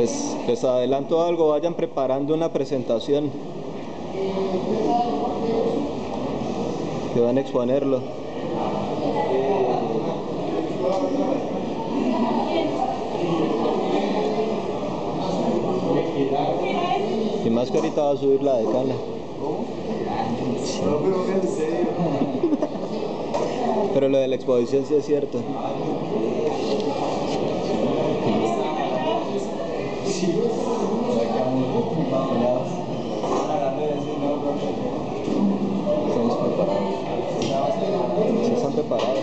Les adelanto algo, vayan preparando una presentación que van a exponerlo. Y más que ahorita va a subir la decana. Pero lo de la exposición sí es cierto. Estamos preparados. Sí están preparados.